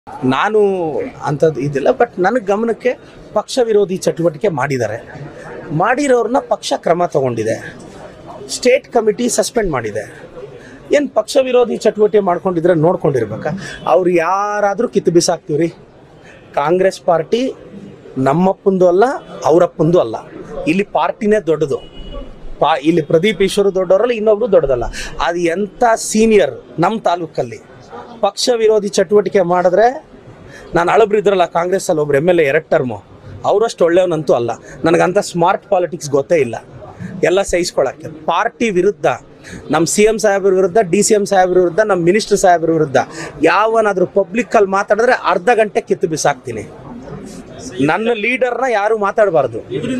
ನಾನು ಅಂಥದ್ದು ಇದಿಲ್ಲ. ಬಟ್ ನನಗೆ ಗಮನಕ್ಕೆ ಪಕ್ಷ ವಿರೋಧಿ ಚಟುವಟಿಕೆ ಮಾಡಿರೋರನ್ನ ಪಕ್ಷ ಕ್ರಮ ತಗೊಂಡಿದೆ. ಸ್ಟೇಟ್ ಕಮಿಟಿ ಸಸ್ಪೆಂಡ್ ಮಾಡಿದೆ. ಏನು ಪಕ್ಷ ವಿರೋಧಿ ಚಟುವಟಿಕೆ ಮಾಡ್ಕೊಂಡಿದ್ರೆ ನೋಡ್ಕೊಂಡಿರ್ಬೇಕಾ? ಅವ್ರು ಯಾರಾದರೂ ಕಿತ್ತು ಬಿಸಾಕ್ತೀವ್ರಿ. ಕಾಂಗ್ರೆಸ್ ಪಾರ್ಟಿ ನಮ್ಮಪ್ಪಂದು ಅಲ್ಲ, ಅವರಪ್ಪಂದು ಅಲ್ಲ. ಇಲ್ಲಿ ಪಾರ್ಟಿನೇ ದೊಡ್ಡದು. ಇಲ್ಲಿ ಪ್ರದೀಪ್ ಈಶ್ವರು ದೊಡ್ಡವರಲ್ಲ, ಇನ್ನೊಬ್ರು ದೊಡ್ಡದಲ್ಲ. ಅದು ಎಂಥ ಸೀನಿಯರ್ ನಮ್ಮ ತಾಲೂಕಲ್ಲಿ ಪಕ್ಷ ವಿರೋಧಿ ಚಟುವಟಿಕೆ ಮಾಡಿದ್ರೆ, ನಾನು ಅಳಬ್ರಿದ್ರಲ್ಲ ಕಾಂಗ್ರೆಸ್ಸಲ್ಲಿ ಒಬ್ರು MLA 2 ಟರ್ಮು, ಅವರಷ್ಟು ಒಳ್ಳೆಯವನಂತೂ ಅಲ್ಲ. ನನಗಂಥ ಸ್ಮಾರ್ಟ್ ಪಾಲಿಟಿಕ್ಸ್ ಗೊತ್ತೇ ಇಲ್ಲ. ಎಲ್ಲ ಸಹಿಸ್ಕೊಳ್ಳೋಕ್ಕೆ ಪಾರ್ಟಿ ವಿರುದ್ಧ, ನಮ್ಮ CM ಸಾಹೇಬ್ರ ವಿರುದ್ಧ, DCM ಸಾಹೇಬ್ರ ವಿರುದ್ಧ, ನಮ್ಮ ಮಿನಿಸ್ಟರ್ ಸಾಹೇಬ್ರ ವಿರುದ್ಧ ಯಾವನಾದರೂ ಪಬ್ಲಿಕ್ಕಲ್ಲಿ ಮಾತಾಡಿದ್ರೆ ಅರ್ಧ ಗಂಟೆ ಕಿತ್ತು ಬಿಸಾಕ್ತೀನಿ. ನನ್ನ ಲೀಡರ್ನ ಯಾರು ಮಾತಾಡಬಾರ್ದು.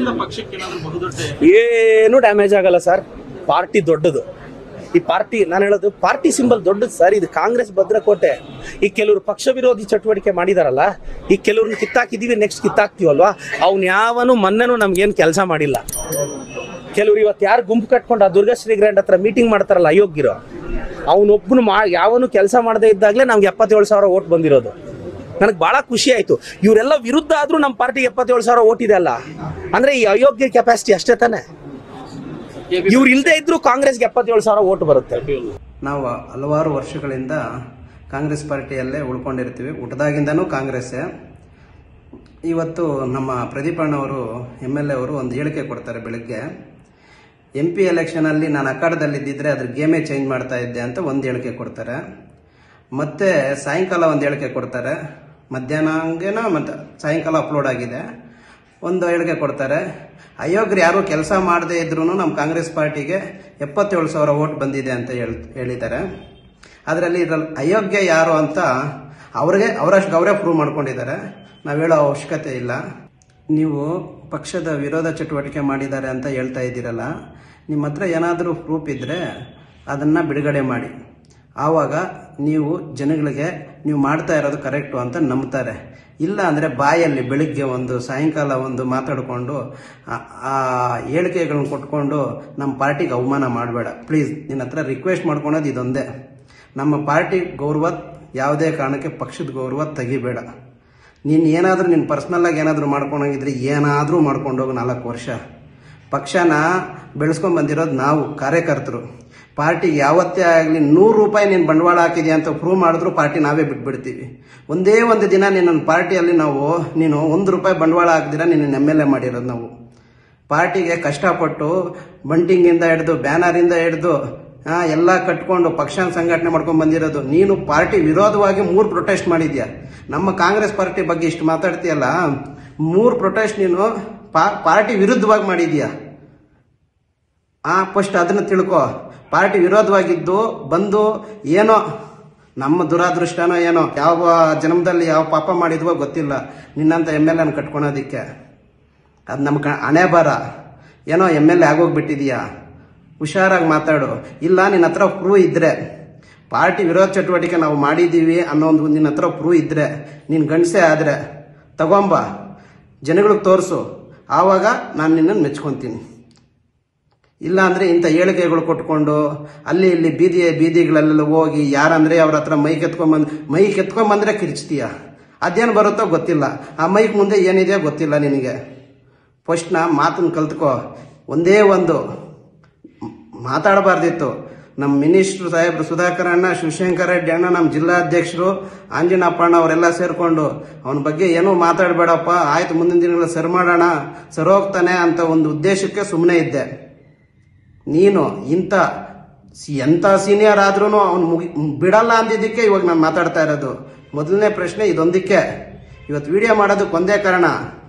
ಏನು ಡ್ಯಾಮೇಜ್ ಆಗಲ್ಲ ಸರ್. ಪಾರ್ಟಿ ದೊಡ್ಡದು. ಈ ಪಾರ್ಟಿ, ನಾನು ಹೇಳೋದು ಪಾರ್ಟಿ ಸಿಂಬಲ್ ದೊಡ್ಡದು ಸರ್. ಇದು ಕಾಂಗ್ರೆಸ್ ಭದ್ರಕೋಟೆ. ಈ ಕೆಲವರು ಪಕ್ಷ ವಿರೋಧಿ ಚಟುವಟಿಕೆ ಮಾಡಿದಾರಲ್ಲ, ಈ ಕೆಲವ್ರನ್ನ ಕಿತ್ತಾಕಿದ್ದೀವಿ, ನೆಕ್ಸ್ಟ್ ಕಿತ್ತಾಕ್ತೀವಲ್ವಾ? ಅವ್ನು ಯಾವನು ಮೊನ್ನೆನೂ ನಮ್ಗೇನು ಕೆಲಸ ಮಾಡಿಲ್ಲ. ಕೆಲವ್ರು ಇವತ್ತು ಯಾರು ಗುಂಪು ಕಟ್ಕೊಂಡು ಆ ದುರ್ಗಾಶ್ರೀ ಗ್ರ್ಯಾಂಡ್ ಹತ್ರ ಮೀಟಿಂಗ್ ಮಾಡ್ತಾರಲ್ಲ ಅಯೋಗ್ಯರು, ಅವನೊಬ್ಬನು ಯಾವನು ಕೆಲಸ ಮಾಡದೇ ಇದ್ದಾಗಲೇ ನಮ್ಗೆ 77,000 ಓಟ್ ಬಂದಿರೋದು. ನನಗೆ ಭಾಳ ಖುಷಿ ಆಯಿತು. ಇವರೆಲ್ಲ ವಿರುದ್ಧ ಆದರೂ ನಮ್ಮ ಪಾರ್ಟಿಗೆ 77,000 ಓಟ್ ಇದೆ ಅಲ್ಲ ಅಂದರೆ ಈ ಅಯೋಗ್ಯ ಕೆಪಾಸಿಟಿ ಅಷ್ಟೇ ತಾನೆ. ಇವ್ರು ಇಲ್ಲದೆ ಇದ್ರೂ ಕಾಂಗ್ರೆಸ್ಗೆ 77,000 ಓಟ್ ಬರುತ್ತೆ. ನಾವು ಹಲವಾರು ವರ್ಷಗಳಿಂದ ಕಾಂಗ್ರೆಸ್ ಪಾರ್ಟಿಯಲ್ಲೇ ಉಳ್ಕೊಂಡಿರ್ತೀವಿ. ಹುಟ್ಟದಾಗಿಂದನೂ ಕಾಂಗ್ರೆಸ್ಸೇ. ಇವತ್ತು ನಮ್ಮ ಪ್ರದೀಪಣ್ಣವರು MLA ಅವರು ಒಂದು ಹೇಳಿಕೆ ಕೊಡ್ತಾರೆ. ಬೆಳಗ್ಗೆ MP ಎಲೆಕ್ಷನಲ್ಲಿ ನಾನು ಅಖಾಡದಲ್ಲಿದ್ದಿದ್ರೆ ಅದ್ರ ಗೇಮೇ ಚೇಂಜ್ ಮಾಡ್ತಾ ಇದ್ದೆ ಅಂತ ಒಂದು ಹೇಳಿಕೆ ಕೊಡ್ತಾರೆ. ಮತ್ತೆ ಸಾಯಂಕಾಲ ಒಂದು ಹೇಳಿಕೆ ಕೊಡ್ತಾರೆ. ಮಧ್ಯಾಹ್ನಂಗೇನೋ ಮತ್ತು ಸಾಯಂಕಾಲ ಅಪ್ಲೋಡ್ ಆಗಿದೆ. ಒಂದು ಹೇಳಿಕೆ ಕೊಡ್ತಾರೆ, ಅಯೋಗ್ಯರು ಯಾರು ಕೆಲಸ ಮಾಡದೇ ಇದ್ರೂ ನಮ್ಮ ಕಾಂಗ್ರೆಸ್ ಪಾರ್ಟಿಗೆ 77,000 ಓಟ್ ಬಂದಿದೆ ಅಂತ ಹೇಳಿದ್ದಾರೆ. ಅದರಲ್ಲಿ ಅಯೋಗ್ಯ ಯಾರು ಅಂತ ಅವರಷ್ಟು ಅವರೇ ಪ್ರೂವ್ ಮಾಡ್ಕೊಂಡಿದ್ದಾರೆ. ನಾವು ಹೇಳೋ ಅವಶ್ಯಕತೆ ಇಲ್ಲ. ನೀವು ಪಕ್ಷದ ವಿರೋಧ ಚಟುವಟಿಕೆ ಮಾಡಿದ್ದಾರೆ ಅಂತ ಹೇಳ್ತಾ ಇದ್ದೀರಲ್ಲ, ನಿಮ್ಮ ಹತ್ರ ಏನಾದರೂ ಪ್ರೂಫ್ ಇದ್ದರೆ ಅದನ್ನು ಬಿಡುಗಡೆ ಮಾಡಿ. ಆವಾಗ ನೀವು ಜನಗಳಿಗೆ ನೀವು ಮಾಡ್ತಾ ಇರೋದು ಕರೆಕ್ಟು ಅಂತ ನಂಬ್ತಾರೆ. ಇಲ್ಲ ಅಂದರೆ ಬಾಯಲ್ಲಿ ಬೆಳಿಗ್ಗೆ ಒಂದು ಸಾಯಂಕಾಲ ಒಂದು ಮಾತಾಡಿಕೊಂಡು ಆ ಹೇಳಿಕೆಗಳನ್ನ ಕೊಟ್ಕೊಂಡು ನಮ್ಮ ಪಾರ್ಟಿಗೆ ಅವಮಾನ ಮಾಡಬೇಡ ಪ್ಲೀಸ್. ನಿನ್ನ ಹತ್ರ ರಿಕ್ವೆಸ್ಟ್ ಮಾಡ್ಕೊಳೋದು ಇದೊಂದೇ. ನಮ್ಮ ಪಾರ್ಟಿ ಗೌರವ ಯಾವುದೇ ಕಾರಣಕ್ಕೆ ಪಕ್ಷದ ಗೌರವ ತೆಗಿಬೇಡ. ನೀನು ಏನಾದರೂ ನಿನ್ನ ಪರ್ಸ್ನಲ್ಲಾಗಿ ಏನಾದರೂ ಮಾಡ್ಕೊಂಡೋಗಿದ್ರೆ ಏನಾದರೂ ಮಾಡ್ಕೊಂಡೋಗಿ 4 ವರ್ಷ. ಪಕ್ಷನ ಬೆಳೆಸ್ಕೊಂಡು ಬಂದಿರೋದು ನಾವು ಕಾರ್ಯಕರ್ತರು. ಪಾರ್ಟಿಗೆ ಯಾವತ್ತೇ ಆಗಲಿ 100 ರೂಪಾಯಿ ನೀನು ಬಂಡವಾಳ ಹಾಕಿದೆಯಾ ಅಂತ ಪ್ರೂವ್ ಮಾಡಿದ್ರು ಪಾರ್ಟಿ ನಾವೇ ಬಿಟ್ಬಿಡ್ತೀವಿ. ಒಂದೇ ಒಂದು ದಿನ ನಿನ್ನ ಪಾರ್ಟಿಯಲ್ಲಿ ನೀನು 1 ರೂಪಾಯಿ ಬಂಡವಾಳ ಹಾಕಿದಿರ ನಿನ್ನ MLA ಮಾಡಿರೋದು ನಾವು. ಪಾರ್ಟಿಗೆ ಕಷ್ಟಪಟ್ಟು ಬಂಟಿಂಗಿಂದ ಹಿಡಿದು ಬ್ಯಾನರಿಂದ ಹಿಡಿದು ಎಲ್ಲ ಕಟ್ಕೊಂಡು ಪಕ್ಷನ ಸಂಘಟನೆ ಮಾಡ್ಕೊಂಡು ಬಂದಿರೋದು. ನೀನು ಪಾರ್ಟಿ ವಿರೋಧವಾಗಿ 3 ಪ್ರೊಟೆಸ್ಟ್ ಮಾಡಿದ್ಯಾ. ನಮ್ಮ ಕಾಂಗ್ರೆಸ್ ಪಾರ್ಟಿ ಬಗ್ಗೆ ಇಷ್ಟು ಮಾತಾಡ್ತೀಯಲ್ಲ, 3 ಪ್ರೊಟೆಸ್ಟ್ ನೀನು ಪಾರ್ಟಿ ವಿರುದ್ಧವಾಗಿ ಮಾಡಿದ್ಯಾ. ಫಸ್ಟ್ ಅದನ್ನು ತಿಳ್ಕೊ. ಪಾರ್ಟಿ ವಿರೋಧವಾಗಿದ್ದು ಬಂದು ಏನೋ ನಮ್ಮ ದುರಾದೃಷ್ಟನೋ ಏನೋ, ಯಾವ ಜನ್ಮದಲ್ಲಿ ಯಾವ ಪಾಪ ಮಾಡಿದ್ವೋ ಗೊತ್ತಿಲ್ಲ, ನಿನ್ನಂತ MLA ಕಟ್ಕೊಳೋದಿಕ್ಕೆ. ಅದು ನಮ್ಮ ಹಣೆ ಬರ. ಏನೋ MLA ಆಗೋಗ್ಬಿಟ್ಟಿದೀಯಾ, ಹುಷಾರಾಗಿ ಮಾತಾಡು. ಇಲ್ಲ ನಿನ್ನ ಹತ್ರ ಪ್ರೂವ್ ಇದ್ರೆ, ಪಾರ್ಟಿ ವಿರೋಧ ಚಟುವಟಿಕೆ ನಾವು ಮಾಡಿದ್ದೀವಿ ಅನ್ನೋ ಒಂದು ನಿನ್ನ ಹತ್ರ ಪ್ರೂವ್ ಇದ್ರೆ, ನೀನು ಗಂಡಸೆ ಆದರೆ ತಗೊಂಬ, ಜನಗಳಿಗೆ ತೋರಿಸು. ಆವಾಗ ನಾನು ನಿನ್ನನ್ನು ಮೆಚ್ಕೊತೀನಿ. ಇಲ್ಲ ಅಂದರೆ ಇಂಥ ಹೇಳಿಕೆಗಳು ಕೊಟ್ಕೊಂಡು ಅಲ್ಲಿ ಇಲ್ಲಿ ಬೀದಿಗಳಲ್ಲೆಲ್ಲ ಹೋಗಿ ಯಾರಂದರೆ ಅವ್ರ ಹತ್ರ ಮೈಕ್ ಎತ್ಕೊಂಬಂದ್ರೆ ಕಿರ್ಚ್ತೀಯ. ಅದೇನು ಬರುತ್ತೋ ಗೊತ್ತಿಲ್ಲ. ಆ ಮೈಕ್ ಮುಂದೆ ಏನಿದೆಯೋ ಗೊತ್ತಿಲ್ಲ ನಿನಗೆ. ಫಸ್ಟ್ ಮಾತನ್ನು ಕಲ್ತ್ಕೋ. ಒಂದೇ ಒಂದು ಮಾತಾಡಬಾರ್ದಿತ್ತು. ನಮ್ಮ ಮಿನಿಸ್ಟ್ರು ಸಾಹೇಬ್ರು ಸುಧಾಕರ್ ಅಣ್ಣ, ಶಿವಶಂಕರ ರೆಡ್ಡಿ ಅಣ್ಣ, ನಮ್ಮ ಜಿಲ್ಲಾಧ್ಯಕ್ಷರು ಆಂಜನಪ್ಪ ಅಣ್ಣ ಅವರೆಲ್ಲ ಸೇರಿಕೊಂಡು ಅವನ ಬಗ್ಗೆ ಏನೂ ಮಾತಾಡಬೇಡಪ್ಪ, ಆಯ್ತು ಮುಂದಿನ ದಿನಗಳಲ್ಲಿ ಸರಿ ಮಾಡೋಣ, ಸರೋಗ್ತಾನೆ ಅಂತ ಒಂದು ಉದ್ದೇಶಕ್ಕೆ ಸುಮ್ಮನೆ ಇದ್ದೆ. ನೀನು ಎಂಥ ಸೀನಿಯರ್ ಆದ್ರೂ ಅವನು ಬಿಡಲ್ಲ ಅಂದಿದ್ದಕ್ಕೆ ಇವಾಗ ನಾನು ಮಾತಾಡ್ತಾ ಇರೋದು. ಮೊದಲನೇ ಪ್ರಶ್ನೆ ಇದೊಂದಕ್ಕೆ. ಇವತ್ತು ವಿಡಿಯೋ ಮಾಡೋದಕ್ಕೆ ಒಂದೇ ಕಾರಣ,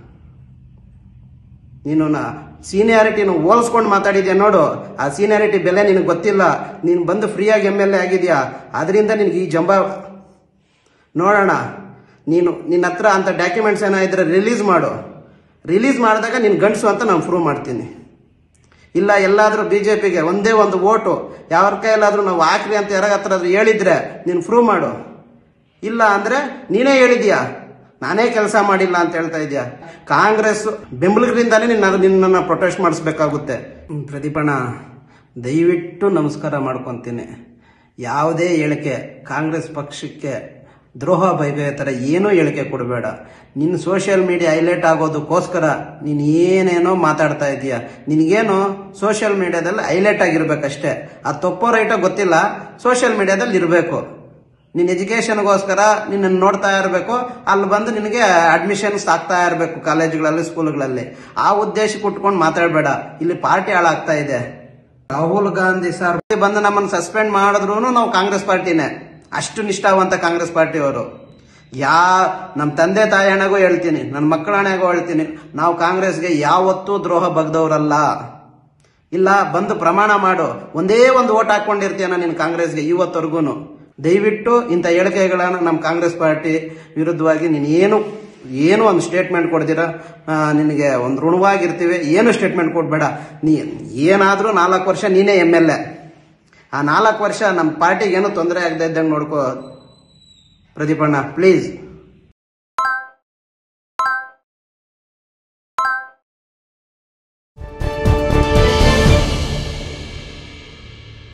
ನೀನು ಸೀನಿಯಾರಿಟಿನ ಹೋಲಿಸ್ಕೊಂಡು ಮಾತಾಡಿದ್ಯಾ ನೋಡು. ಆ ಸೀನಿಯಾರಿಟಿ ಬೆಲೆ ನಿನಗೆ ಗೊತ್ತಿಲ್ಲ. ನೀನು ಬಂದು ಫ್ರೀಯಾಗಿ MLA ಆಗಿದ್ಯಾ, ಅದರಿಂದ ನಿನಗೆ ಈ ಜಂಬ. ನೋಡೋಣ, ನಿನ್ನ ಹತ್ರ ಅಂಥ ಡಾಕ್ಯುಮೆಂಟ್ಸ್ ಏನಾಯಿದ್ರೆ ರಿಲೀಸ್ ಮಾಡು. ರಿಲೀಸ್ ಮಾಡಿದಾಗ ನೀನು ಗಂಡಸು ಅಂತ ನಾನು ಪ್ರೂವ್ ಮಾಡ್ತೀನಿ. ಇಲ್ಲ ಎಲ್ಲಾದರೂ BJPಗೆ ಒಂದೇ ಒಂದು ಓಟು ಯಾರ ಕೈಯಲ್ಲಾದರೂ ನಾವು ಹಾಕ್ರಿ ಅಂತ ಯಾರ ಹತ್ರ ಹೇಳಿದ್ರೆ ನೀನು ಪ್ರೂವ್ ಮಾಡು. ಇಲ್ಲ ಅಂದರೆ ನೀನೇ ಹೇಳಿದ್ಯಾ ನಾನೇ ಕೆಲಸ ಮಾಡಿಲ್ಲ ಅಂತ ಹೇಳ್ತಾ ಇದೆಯಾ. ಕಾಂಗ್ರೆಸ್ ಬೆಂಬಲಿಗರಿಂದಾನೇ ನಿನ್ನನ್ನು ಪ್ರೊಟೆಸ್ಟ್ ಮಾಡಿಸ್ಬೇಕಾಗುತ್ತೆ. ಪ್ರದೀಪಣ್ಣ, ದಯವಿಟ್ಟು ನಮಸ್ಕಾರ ಮಾಡ್ಕೊತೀನಿ. ಯಾವುದೇ ಹೇಳಿಕೆ ಕಾಂಗ್ರೆಸ್ ಪಕ್ಷಕ್ಕೆ ದ್ರೋಹ ಬೈಬೆ ಥರ ಏನೂ ಹೇಳಿಕೆ ಕೊಡಬೇಡ. ನಿನ್ನ ಸೋಷಿಯಲ್ ಮೀಡಿಯಾ ಹೈಲೈಟ್ ಆಗೋದಕ್ಕೋಸ್ಕರ ನೀನು ಏನೇನೋ ಮಾತಾಡ್ತಾ ಇದೀಯ. ನಿನಗೇನು ಸೋಷಿಯಲ್ ಮೀಡಿಯಾದಲ್ಲಿ ಹೈಲೈಟ್ ಆಗಿರ್ಬೇಕಷ್ಟೇ. ಅದು ತಪ್ಪೋ ರೈಟೋ ಗೊತ್ತಿಲ್ಲ, ಸೋಷಿಯಲ್ ಮೀಡಿಯಾದಲ್ಲಿ ಇರಬೇಕು. ನಿನ್ನ ಎಜುಕೇಷನ್ಗೋಸ್ಕರ ನಿನ್ನನ್ನು ನೋಡ್ತಾ ಇರಬೇಕು, ಅಲ್ಲಿ ಬಂದು ನಿನಗೆ ಅಡ್ಮಿಷನ್ಸ್ ಆಗ್ತಾ ಇರಬೇಕು ಕಾಲೇಜುಗಳಲ್ಲಿ, ಸ್ಕೂಲ್ಗಳಲ್ಲಿ. ಆ ಉದ್ದೇಶಕ್ಕೆ ಉಟ್ಕೊಂಡು ಮಾತಾಡಬೇಡ. ಇಲ್ಲಿ ಪಾರ್ಟಿ ಹಾಳಾಗ್ತಾ ಇದೆ. ರಾಹುಲ್ ಗಾಂಧಿ ಸರ್ ಬಂದು ನಮ್ಮನ್ನು ಸಸ್ಪೆಂಡ್ ಮಾಡಿದ್ರು ನಾವು ಕಾಂಗ್ರೆಸ್ ಪಾರ್ಟಿನೇ, ಅಷ್ಟು ನಿಷ್ಠಾವಂತ ಕಾಂಗ್ರೆಸ್ ಪಾರ್ಟಿಯವರು. ನಮ್ಮ ತಂದೆ ತಾಯಿ ಹಣೆಗೂ ಹೇಳ್ತೀನಿ, ನನ್ನ ಮಕ್ಕಳ ಹಣೆಗೂ ಹೇಳ್ತೀನಿ, ನಾವು ಕಾಂಗ್ರೆಸ್ಗೆ ಯಾವತ್ತೂ ದ್ರೋಹ ಬಗ್ದವರಲ್ಲ. ಇಲ್ಲ, ಬಂದು ಪ್ರಮಾಣ ಮಾಡು, ಒಂದೇ ಒಂದು ಓಟ್ ಹಾಕೊಂಡಿರ್ತೀಯನ ನೀನು ಕಾಂಗ್ರೆಸ್ಗೆ ಇವತ್ತವರೆಗೂ. ದಯವಿಟ್ಟು ಇಂಥ ಹೇಳಿಕೆಗಳನ್ನ ನಮ್ಮ ಕಾಂಗ್ರೆಸ್ ಪಾರ್ಟಿ ವಿರುದ್ಧವಾಗಿ ನೀನು ಏನು ಒಂದು ಸ್ಟೇಟ್ಮೆಂಟ್ ಕೊಡ್ದಿರ, ನಿನಗೆ ಒಂದು ಋಣವಾಗಿರ್ತೀವಿ. ಏನು ಸ್ಟೇಟ್ಮೆಂಟ್ ಕೊಡ್ಬೇಡ. ನೀ ಏನಾದರೂ 4 ವರ್ಷ ನೀನೇ MLA. ಆ 4 ವರ್ಷ ನಮ್ಮ ಪಾರ್ಟಿಗೆ ಏನೂ ತೊಂದರೆ ಆಗದೆ ಇದ್ದಂಗೆ ನೋಡ್ಕೋ ಪ್ರದೀಪಣ್ಣ, ಪ್ಲೀಸ್.